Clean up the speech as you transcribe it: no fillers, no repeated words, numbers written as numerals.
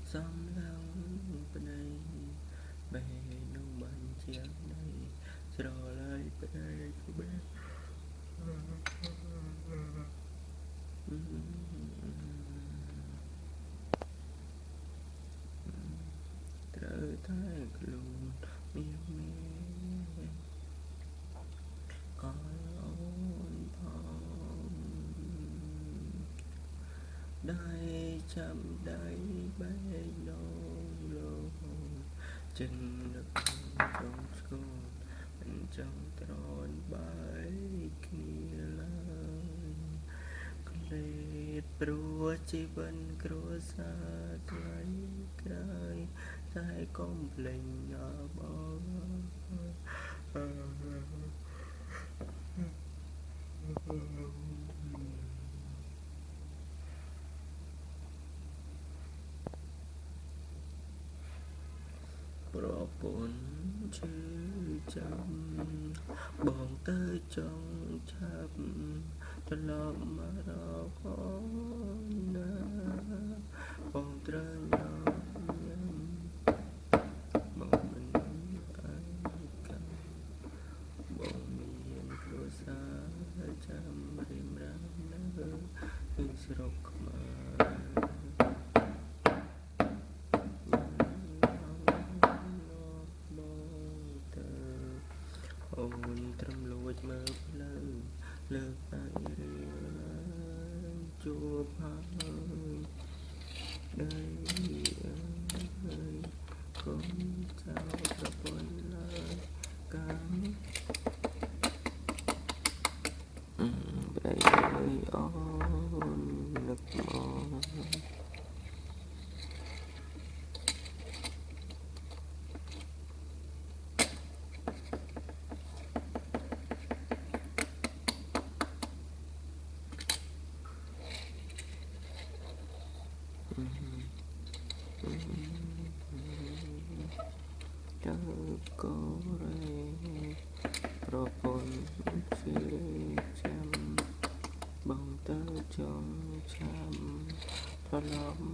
សំឡងប្តីបេនោះបានជាណៃស្រឡាយប្តីក្បែរត្រូវតែខ្លួនមានមេក៏អូនផងได้จำได้ใบนองโลจึงนึกจงสกุลมันจังตรอนใบគ្នាឡើយក្លេតព្រោះជីវិតគ្រួសារថ្លៃក្រៃតែកុំភ្លេចណាបងប្រពន្ធជឿចាំបងទៅចង់ឆាប់ត្រឡប់មករកអូនណាបងត្រូវញ៉ាំបងមិនអាចកំបងមានគ្រួសារចាំរៀមរាំនៅក្នុងស្រុកខ្មែរអូនត្រឹមលួចមើលផ្លូវលើកដៃរៀងជួបហើយដៃអើយកុំចោលប្រពន្ធឡើយកាំប្តីអើយអូននឹកមកទៅកូរ៉េប្រពន្ធជាចាំបងទៅចង់ឆាំត្រឡប់